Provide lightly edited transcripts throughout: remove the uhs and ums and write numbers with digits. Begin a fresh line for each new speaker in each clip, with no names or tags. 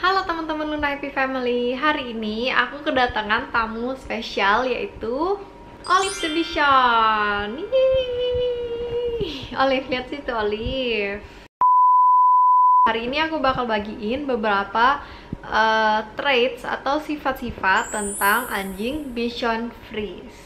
Halo teman-teman Luna Happy Family. Hari ini aku kedatangan tamu spesial yaitu Olive the Bichon. Olive, lihat situ Olive. Hari ini aku bakal bagiin beberapa traits atau sifat-sifat tentang anjing Bichon Frise.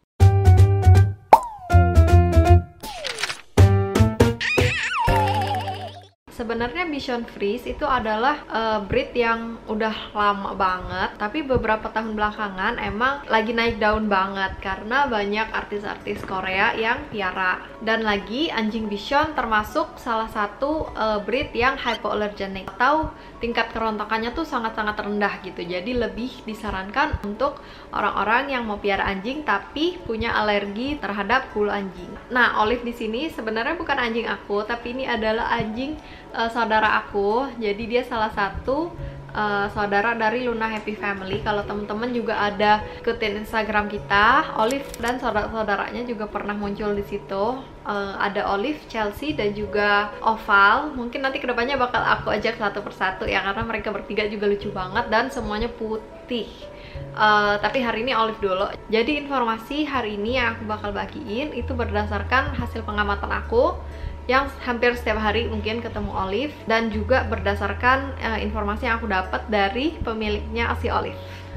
Sebenarnya Bichon Frise itu adalah breed yang udah lama banget, tapi beberapa tahun belakangan emang lagi naik daun banget karena banyak artis-artis Korea yang piara. Dan lagi anjing Bichon termasuk salah satu breed yang hypoallergenic atau tingkat kerontokannya tuh sangat-sangat rendah gitu. Jadi lebih disarankan untuk orang-orang yang mau piara anjing tapi punya alergi terhadap bulu anjing. Nah, Olive di sini sebenarnya bukan anjing aku, tapi ini adalah anjing saudara aku. Jadi dia salah satu saudara dari Luna Happy Family. Kalau teman-teman juga ada ikutin Instagram kita, Olive dan saudara-saudaranya juga pernah muncul di situ. Ada Olive, Chelsea, dan juga Oval. Mungkin nanti kedepannya bakal aku ajak satu persatu ya, karena mereka bertiga juga lucu banget dan semuanya putih. Tapi hari ini Olive dulu. Jadi informasi hari ini yang aku bakal bagiin itu berdasarkan hasil pengamatan aku yang hampir setiap hari mungkin ketemu Olive, dan juga berdasarkan informasi yang aku dapat dari pemiliknya si Olive.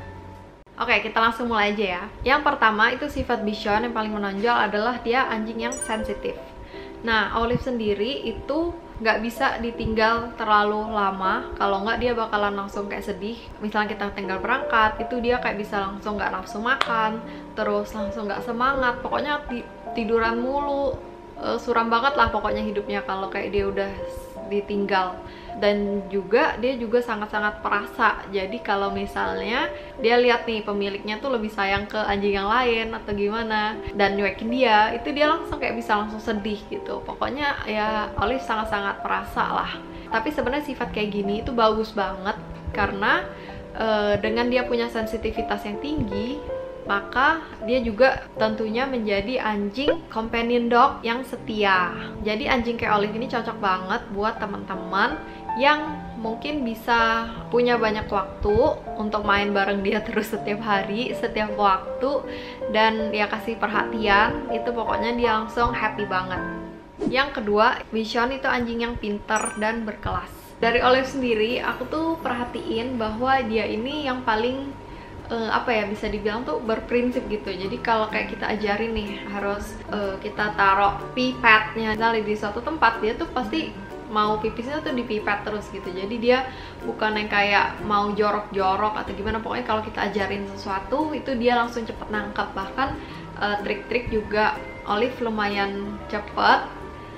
Oke, kita langsung mulai aja ya. Yang pertama itu sifat Bichon yang paling menonjol adalah dia anjing yang sensitif. Nah, Olive sendiri itu nggak bisa ditinggal terlalu lama, kalau nggak dia bakalan langsung kayak sedih. Misalnya kita tinggal berangkat, itu dia kayak bisa langsung nggak nafsu makan, terus langsung nggak semangat, pokoknya tiduran mulu. Suram banget lah pokoknya hidupnya kalau kayak dia udah ditinggal. Dan juga dia juga sangat-sangat perasa. Jadi kalau misalnya dia lihat nih pemiliknya tuh lebih sayang ke anjing yang lain atau gimana dan nyuekin dia, itu dia langsung kayak bisa langsung sedih gitu. Pokoknya ya Olive sangat-sangat perasa lah. Tapi sebenarnya sifat kayak gini itu bagus banget karena dengan dia punya sensitivitas yang tinggi, maka dia juga tentunya menjadi anjing companion dog yang setia. Jadi anjing kayak Olive ini cocok banget buat teman-teman yang mungkin bisa punya banyak waktu untuk main bareng dia terus setiap hari, setiap waktu, dan ya kasih perhatian, itu pokoknya dia langsung happy banget. Yang kedua, Bichon itu anjing yang pinter dan berkelas. Dari Olive sendiri, aku tuh perhatiin bahwa dia ini yang paling bisa dibilang tuh berprinsip gitu. Jadi kalau kayak kita ajarin nih harus kita taruh pipetnya di suatu tempat, dia tuh pasti mau pipisnya tuh dipipet terus gitu. Jadi dia bukan yang kayak mau jorok-jorok atau gimana, pokoknya kalau kita ajarin sesuatu itu dia langsung cepet nangkep. Bahkan trik-trik juga Olive lumayan cepet.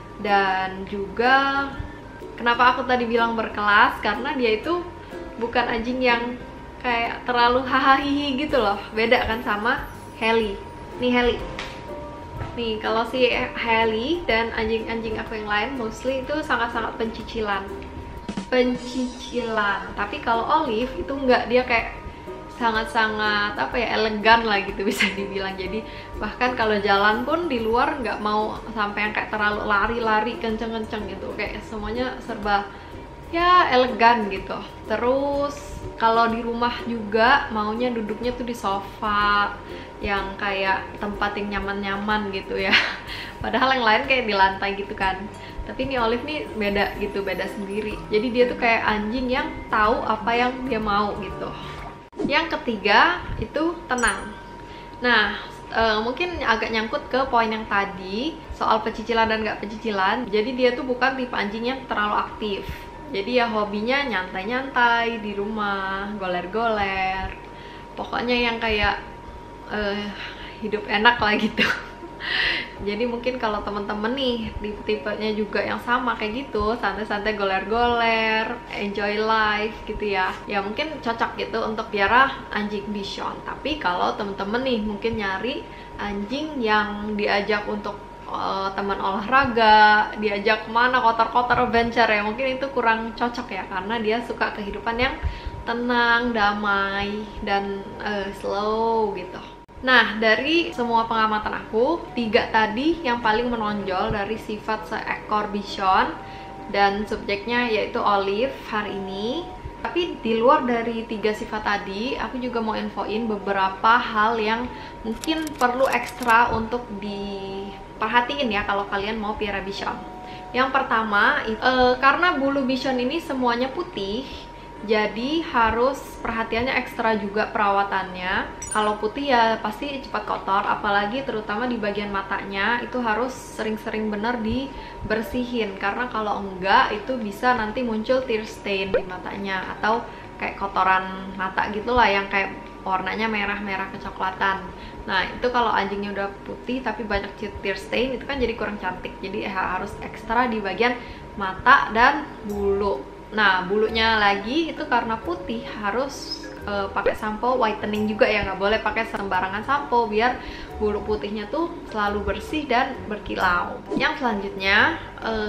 Dan juga kenapa aku tadi bilang berkelas, karena dia itu bukan anjing yang kayak terlalu hahaha gitu loh. Beda kan sama Hailey. Nih Hailey. Nih kalau si Hailey dan anjing-anjing aku yang lain mostly itu sangat-sangat pencicilan. Tapi kalau Olive itu enggak, dia kayak sangat-sangat elegan lah gitu bisa dibilang. Jadi bahkan kalau jalan pun di luar nggak mau sampai yang kayak terlalu lari-lari kenceng-kenceng gitu. Kayak semuanya serba ya elegan gitu. Terus kalau di rumah juga maunya duduknya tuh di sofa yang kayak tempat yang nyaman-nyaman gitu ya. Padahal yang lain kayak di lantai gitu kan. Tapi ini Olive nih beda gitu, beda sendiri. Jadi dia tuh kayak anjing yang tahu apa yang dia mau gitu. Yang ketiga itu tenang. Nah, mungkin agak nyangkut ke poin yang tadi soal pecicilan dan nggak pecicilan. Jadi dia tuh bukan tipe anjing yang terlalu aktif. Jadi ya hobinya nyantai-nyantai di rumah, goler-goler. Pokoknya yang kayak hidup enak lah gitu. Jadi mungkin kalau temen-temen nih tipenya juga yang sama kayak gitu, santai-santai goler-goler, enjoy life gitu ya, ya mungkin cocok gitu untuk piara anjing Bichon. Tapi kalau temen-temen nih mungkin nyari anjing yang diajak untuk teman olahraga, diajak kemana kotor-kotor adventure ya, mungkin itu kurang cocok ya, karena dia suka kehidupan yang tenang, damai, dan slow gitu. Nah, dari semua pengamatan aku, 3 tadi yang paling menonjol dari sifat seekor Bichon dan subjeknya yaitu Olive hari ini. Tapi di luar dari 3 sifat tadi, aku juga mau infoin beberapa hal yang mungkin perlu ekstra untuk diperhatiin ya kalau kalian mau piara Bichon. Yang pertama, karena bulu Bichon ini semuanya putih, jadi harus perhatiannya ekstra juga perawatannya. Kalau putih ya pasti cepat kotor, apalagi terutama di bagian matanya itu harus sering-sering bener dibersihin, karena kalau enggak itu bisa nanti muncul tear stain di matanya atau kayak kotoran mata gitulah yang kayak warnanya merah-merah kecoklatan. Nah itu kalau anjingnya udah putih tapi banyak tear stain itu kan jadi kurang cantik, jadi harus ekstra di bagian mata dan bulu. Nah bulunya lagi itu karena putih harus pakai sampo whitening juga ya, nggak boleh pakai sembarangan sampo biar bulu putihnya tuh selalu bersih dan berkilau. Yang selanjutnya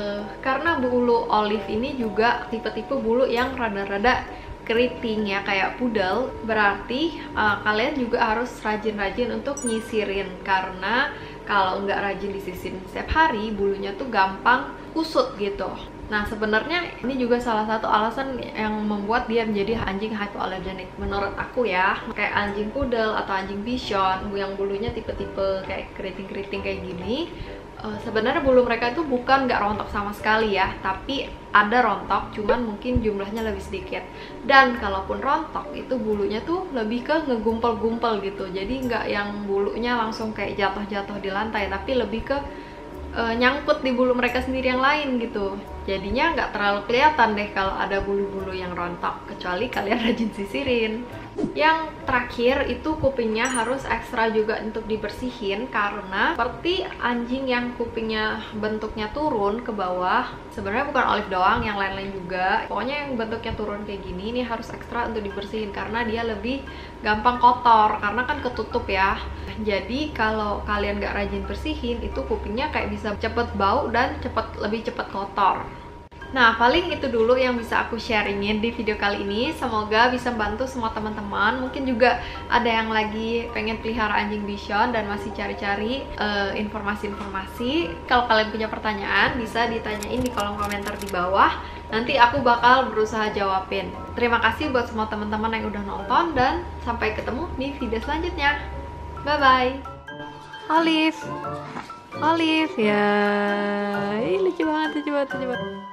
karena bulu olive ini juga tipe-tipe bulu yang rada-rada keriting ya kayak poodle, berarti kalian juga harus rajin-rajin untuk nyisirin, karena kalau nggak rajin disisirin setiap hari bulunya tuh gampang kusut gitu. Nah sebenarnya ini juga salah satu alasan yang membuat dia menjadi anjing hypoallergenic menurut aku ya. Kayak anjing poodle atau anjing Bichon yang bulunya tipe-tipe kayak keriting-keriting kayak gini, sebenarnya bulu mereka itu bukan nggak rontok sama sekali ya, tapi ada rontok, cuman mungkin jumlahnya lebih sedikit. Dan kalaupun rontok itu bulunya tuh lebih ke ngegumpel-gumpel gitu, jadi nggak yang bulunya langsung kayak jatuh-jatuh di lantai, tapi lebih ke nyangkut di bulu mereka sendiri yang lain gitu. Jadinya nggak terlalu kelihatan deh kalau ada bulu-bulu yang rontok, kecuali kalian rajin sisirin. Yang terakhir itu kupingnya harus ekstra juga untuk dibersihin, karena seperti anjing yang kupingnya bentuknya turun ke bawah, sebenarnya bukan olive doang, yang lain-lain juga. Pokoknya yang bentuknya turun kayak gini ini harus ekstra untuk dibersihin karena dia lebih gampang kotor, karena kan ketutup ya. Jadi kalau kalian nggak rajin bersihin itu kupingnya kayak bisa cepet bau dan lebih cepet kotor. Nah, paling itu dulu yang bisa aku sharingin di video kali ini. Semoga bisa membantu semua teman-teman. Mungkin juga ada yang lagi pengen pelihara anjing Bichon dan masih cari-cari informasi-informasi. Kalau kalian punya pertanyaan, bisa ditanyain di kolom komentar di bawah. Nanti aku bakal berusaha jawabin. Terima kasih buat semua teman-teman yang udah nonton, dan sampai ketemu di video selanjutnya. Bye-bye. Olive, ya, lucu banget, lucu banget.